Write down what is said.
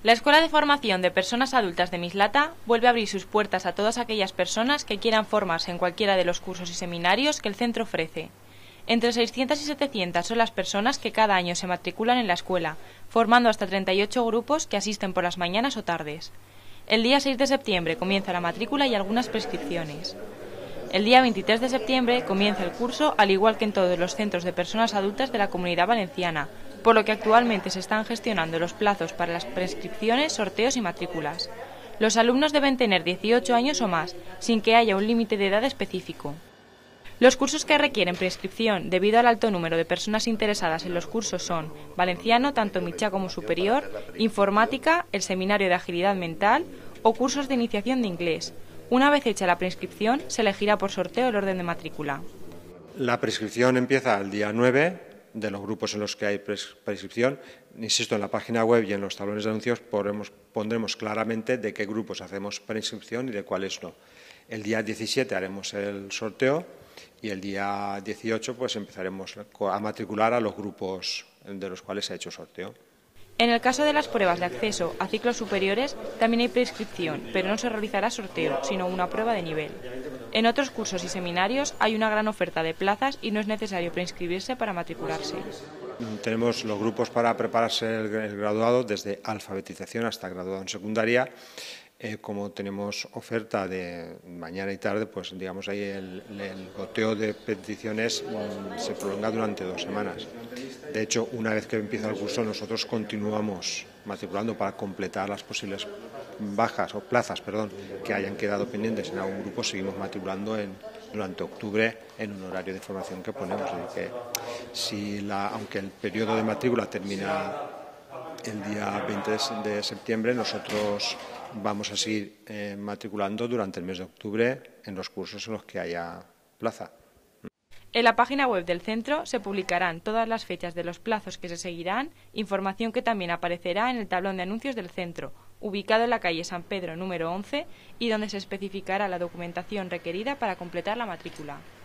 La Escuela de Formación de Personas Adultas de Mislata vuelve a abrir sus puertas a todas aquellas personas que quieran formarse en cualquiera de los cursos y seminarios que el centro ofrece. Entre 600 y 700 son las personas que cada año se matriculan en la escuela, formando hasta 38 grupos que asisten por las mañanas o tardes. El día 6 de septiembre comienza la matrícula y algunas prescripciones. El día 23 de septiembre comienza el curso, al igual que en todos los centros de personas adultas de la Comunidad Valenciana, por lo que actualmente se están gestionando los plazos para las prescripciones, sorteos y matrículas. Los alumnos deben tener 18 años o más, sin que haya un límite de edad específico. Los cursos que requieren prescripción debido al alto número de personas interesadas en los cursos son Valenciano, tanto Michá como Superior, Informática, el Seminario de Agilidad Mental o cursos de iniciación de inglés. Una vez hecha la prescripción, se elegirá por sorteo el orden de matrícula. La prescripción empieza el día 9 de los grupos en los que hay prescripción. Insisto, en la página web y en los tablones de anuncios pondremos claramente de qué grupos hacemos prescripción y de cuáles no. El día 17 haremos el sorteo y el día 18 pues empezaremos a matricular a los grupos de los cuales se ha hecho sorteo. En el caso de las pruebas de acceso a ciclos superiores también hay prescripción, pero no se realizará sorteo, sino una prueba de nivel. En otros cursos y seminarios hay una gran oferta de plazas y no es necesario preinscribirse para matricularse. Tenemos los grupos para prepararse el graduado, desde alfabetización hasta graduado en secundaria. Como tenemos oferta de mañana y tarde, pues digamos ahí el goteo de peticiones se prolonga durante 2 semanas. De hecho, una vez que empieza el curso, nosotros continuamos matriculando para completar las posibles plazas que hayan quedado pendientes en algún grupo. Seguimos matriculando durante octubre en un horario de formación que ponemos. Así que aunque el periodo de matrícula termina el día 20 de septiembre, nosotros vamos a seguir matriculando durante el mes de octubre en los cursos en los que haya plaza. En la página web del centro se publicarán todas las fechas de los plazos que se seguirán, información que también aparecerá en el tablón de anuncios del centro, ubicado en la calle San Pedro número 11 y donde se especificará la documentación requerida para completar la matrícula.